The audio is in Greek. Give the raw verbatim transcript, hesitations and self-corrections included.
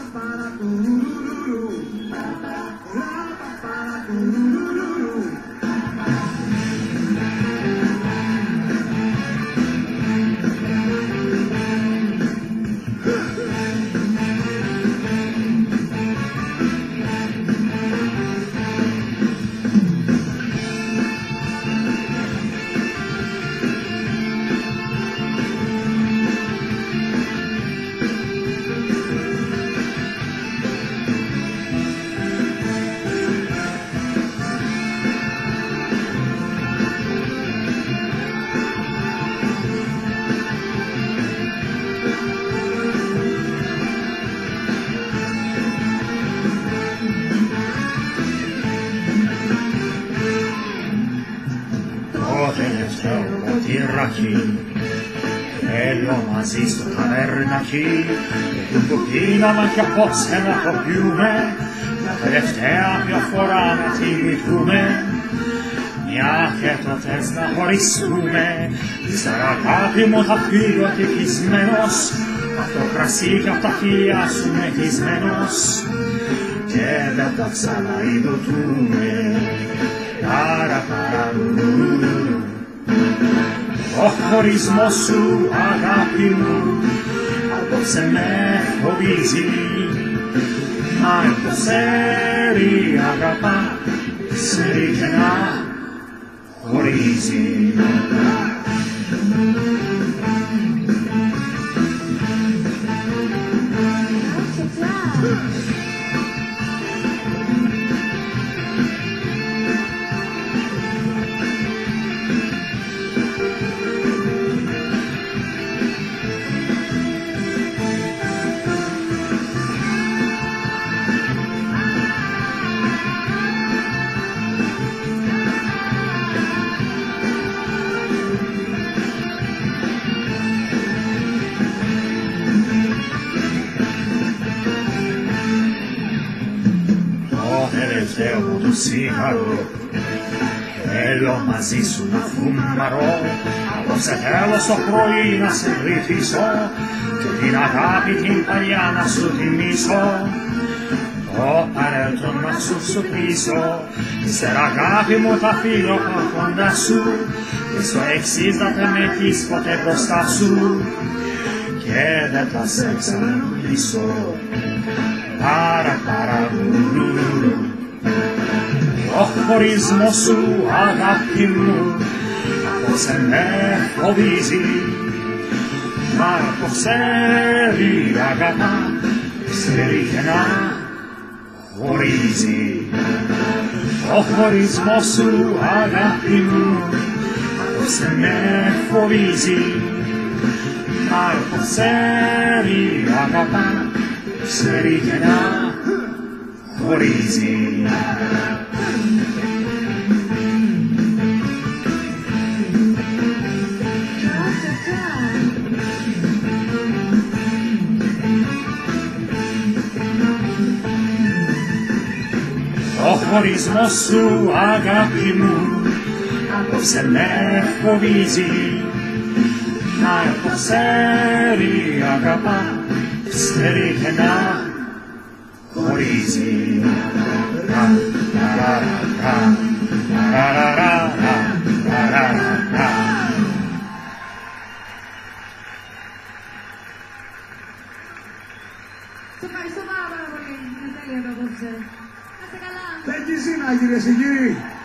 τυράκι, θέλω μαζί στο ταβέρνακι και την κουπίνα μάτια απόψε να το πιούμε, τα τελευταία μια φορά να τιμηθούμε, μια και τότε να χωρίσουμε. Ύστερα αγάπη μου θα φύγω ατυχισμένος, απ' το κρασί και απ' τα χείλια σου μεθυσμένος, και δεν θα ξαναειδωτούμε. Άρα παραλού ο χωρισμός σου, αγάπη μου, απόψε με φοβίζει, μα το ξέρει αγαπά, ξέρει και να χωρίζει. Τελευταίο μου το σίγαρο, θέλω μαζί σου να φουμαρώ, απόψε θέλω στο πρωί να σε βρηθίσω και την αγάπη την παλιά να σου θυμίσω, το παρέλθον να σου σου πείσω. Ύστερα αγάπη μου θα φύγω από κοντά σου και στο εξής να δεν με έχεις ποτέ μπροστά σου και δεν θα σε ξαναμιλήσω. Παρα παραλουλουλου, ο χωρισμός σου, αγάπη μου, απόψε με φοβίζει, μα το ξέρει αγαπά, ξέρει και να χωρίζει. Ο χωρισμός σου, αγάπη μου, απόψε με φοβίζει, μα το ξέρει αγαπά, ξέρει και να χωρίζει. Ο χωρισμός σου, αγάπη μου, απόψε με φοβίζει, μα το ξέρει αγαπά, ξέρει και να χωρίζει. Σε ευχαριστώ πάρα πολύ. Να είστε καλά. Thank you, Zina, κυρίες και κύριοι.